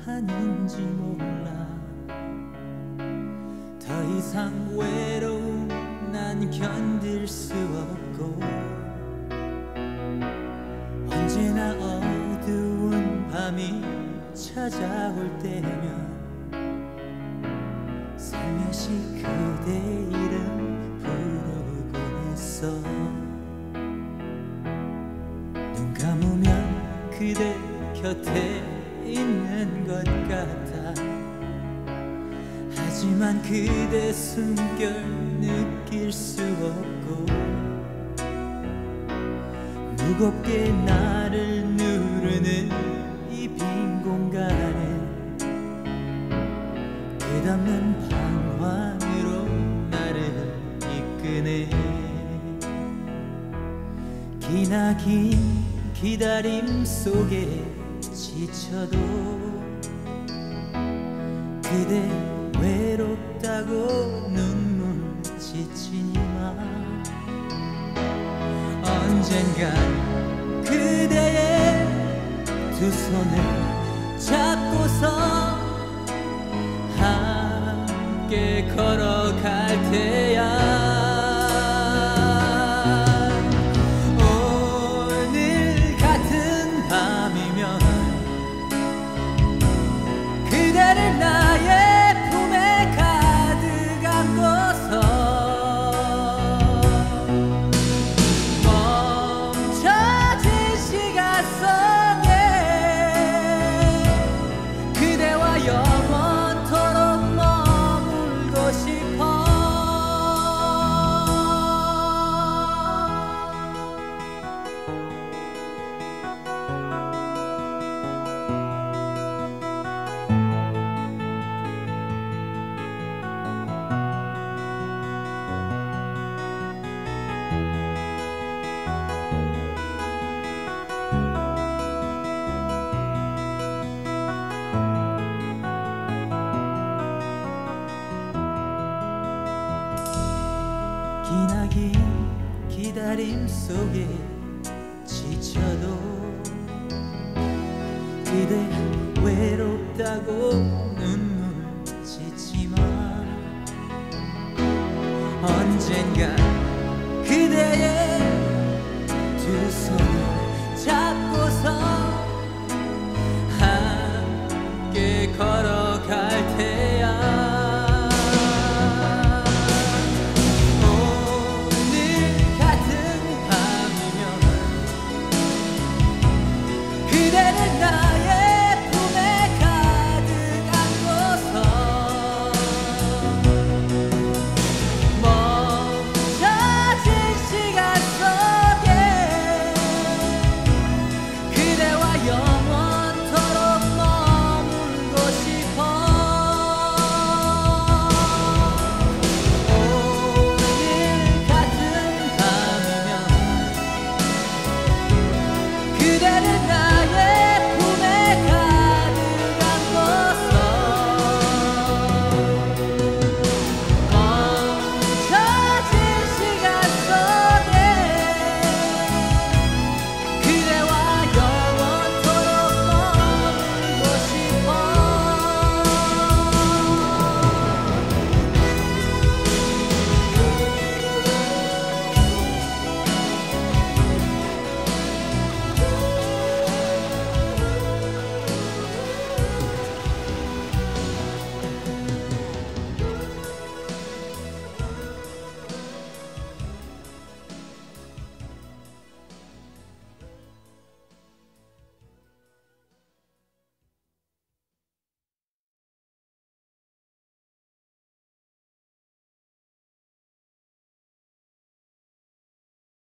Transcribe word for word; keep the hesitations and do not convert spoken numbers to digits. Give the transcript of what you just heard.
하는지 몰라. 더 이상 외로움 난 견딜 수 없고, 언제나 어두운 밤이 찾아올 때면 살며시 그대 이름 부르곤 했어. 눈 감으면 그대 곁에 있는 것 같아. 하지만 그대 숨결 느낄 수 없고, 무겁게 나를 누르는 이 빈 공간에 끝없는 방황으로 나를 이끄네. 기나긴 기다림 속에 지쳐도 그대 외롭다고 눈물 지치니마. 언젠간 그대의 두 손을 잡고서 함께 걸어갈 테야. 오늘 같은 밤이면 그대를 나의 품에 가득 안고서 멈춰진 시간 속에 그대와 영원토록 머물고 싶어. 기나긴 기다림 속에 지쳐도 그대 외롭다고 눈물 짓지마. 언젠가 그대의